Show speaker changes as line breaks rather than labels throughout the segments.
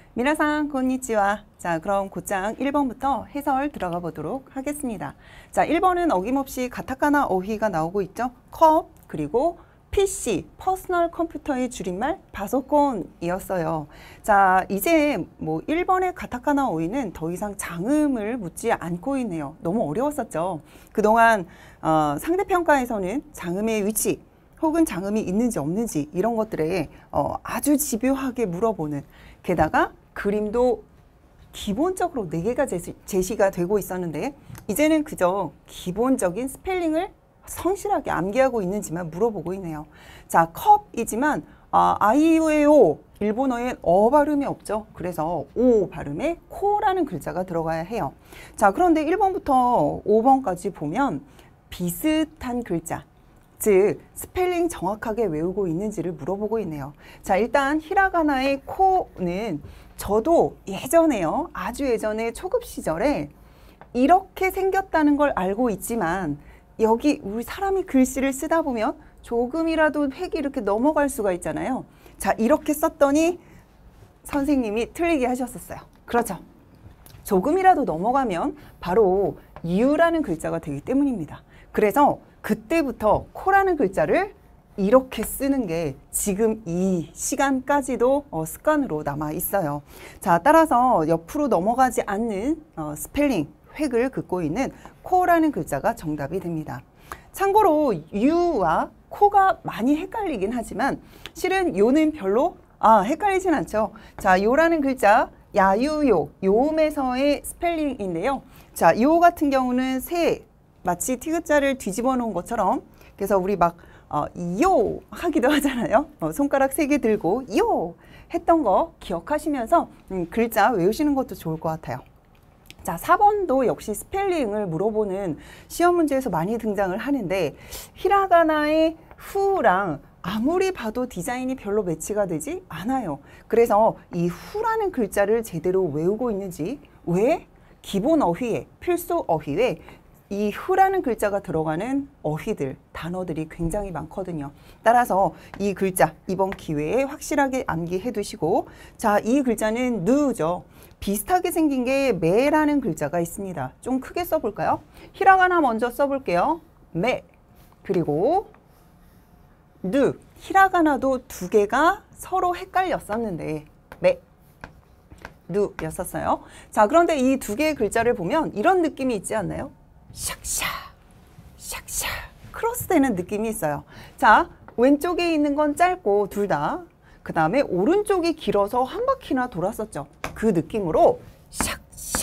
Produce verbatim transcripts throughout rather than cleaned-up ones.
미나상 곤니치와. 자, 그럼 곧장 일 번부터 해설 들어가 보도록 하겠습니다. 자, 일 번은 어김없이 가타카나 어휘가 나오고 있죠. 컵, 그리고 피씨, 퍼스널 컴퓨터의 줄임말 파소콘이었어요. 자, 이제 뭐 일 번의 가타카나 어휘는 더 이상 장음을 묻지 않고 있네요. 너무 어려웠었죠. 그동안 어, 상대평가에서는 장음의 위치, 혹은 장음이 있는지 없는지 이런 것들에 어, 아주 집요하게 물어보는, 게다가 그림도 기본적으로 네 개가 제시, 제시가 되고 있었는데 이제는 그저 기본적인 스펠링을 성실하게 암기하고 있는지만 물어보고 있네요. 자, 컵이지만 아, 아이오에오 일본어엔 어 발음이 없죠. 그래서 오 발음에 코라는 글자가 들어가야 해요. 자, 그런데 일 번부터 오 번까지 보면 비슷한 글자, 즉 스펠링 정확하게 외우고 있는지를 물어보고 있네요. 자, 일단 히라가나의 코는 저도 예전에요, 아주 예전에 초급 시절에 이렇게 생겼다는 걸 알고 있지만 여기 우리 사람이 글씨를 쓰다 보면 조금이라도 획이 이렇게 넘어갈 수가 있잖아요. 자, 이렇게 썼더니 선생님이 틀리게 하셨었어요. 그렇죠. 조금이라도 넘어가면 바로 유라는 글자가 되기 때문입니다. 그래서 그때부터 코라는 글자를 이렇게 쓰는 게 지금 이 시간까지도 어, 습관으로 남아 있어요. 자, 따라서 옆으로 넘어가지 않는 어, 스펠링, 획을 긋고 있는 코라는 글자가 정답이 됩니다. 참고로 유와 코가 많이 헷갈리긴 하지만 실은 요는 별로 아, 헷갈리진 않죠. 자, 요라는 글자 야유요, 요음에서의 스펠링인데요. 자, 요 같은 경우는 새, 마치 티귿자를 뒤집어 놓은 것처럼, 그래서 우리 막 어, 요 하기도 하잖아요. 어, 손가락 세 개 들고 요 했던 거 기억하시면서 음, 글자 외우시는 것도 좋을 것 같아요. 자, 사 번도 역시 스펠링을 물어보는 시험 문제에서 많이 등장을 하는데 히라가나의 후랑 아무리 봐도 디자인이 별로 매치가 되지 않아요. 그래서 이 후라는 글자를 제대로 외우고 있는지, 왜? 기본 어휘에, 필수 어휘에 이 후라는 글자가 들어가는 어휘들, 단어들이 굉장히 많거든요. 따라서 이 글자 이번 기회에 확실하게 암기해 두시고, 자, 이 글자는 누죠. 비슷하게 생긴 게 메라는 글자가 있습니다. 좀 크게 써볼까요? 히라가나 먼저 써볼게요. 메, 그리고 누. 히라가나도 두 개가 서로 헷갈렸었는데 메, 누였었어요. 자, 그런데 이 두 개의 글자를 보면 이런 느낌이 있지 않나요? 샥샥, 샥샥 크로스되는 느낌이 있어요. 자, 왼쪽에 있는 건 짧고 둘 다, 그 다음에 오른쪽이 길어서 한 바퀴나 돌았었죠. 그 느낌으로 샥샥,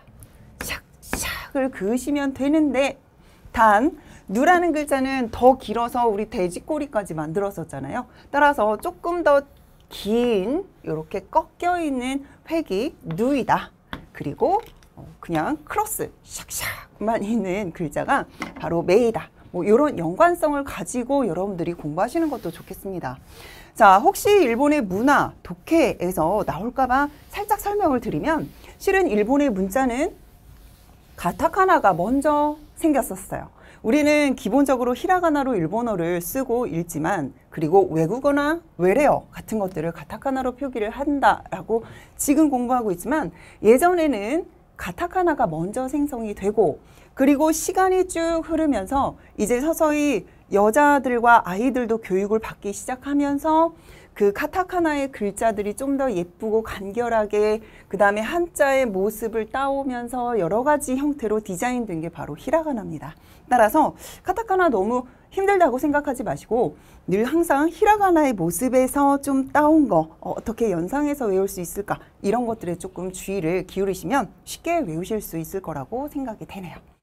샥샥을 그으시면 되는데, 단 누라는 글자는 더 길어서 우리 돼지꼬리까지 만들었었잖아요. 따라서 조금 더 긴 이렇게 꺾여 있는 획이 누이다. 그리고 그냥 크로스 샥샥만 있는 글자가 바로 메이다. 뭐 이런 연관성을 가지고 여러분들이 공부하시는 것도 좋겠습니다. 자, 혹시 일본의 문화, 독해에서 나올까봐 살짝 설명을 드리면, 실은 일본의 문자는 가타카나가 먼저 생겼었어요. 우리는 기본적으로 히라가나로 일본어를 쓰고 읽지만, 그리고 외국어나 외래어 같은 것들을 가타카나로 표기를 한다라고 지금 공부하고 있지만, 예전에는 가타카나가 먼저 생성이 되고, 그리고 시간이 쭉 흐르면서 이제 서서히 여자들과 아이들도 교육을 받기 시작하면서 그 카타카나의 글자들이 좀 더 예쁘고 간결하게, 그 다음에 한자의 모습을 따오면서 여러 가지 형태로 디자인된 게 바로 히라가나입니다. 따라서 카타카나 너무 힘들다고 생각하지 마시고 늘 항상 히라가나의 모습에서 좀 따온 거 어, 어떻게 연상해서 외울 수 있을까, 이런 것들에 조금 주의를 기울이시면 쉽게 외우실 수 있을 거라고 생각이 되네요.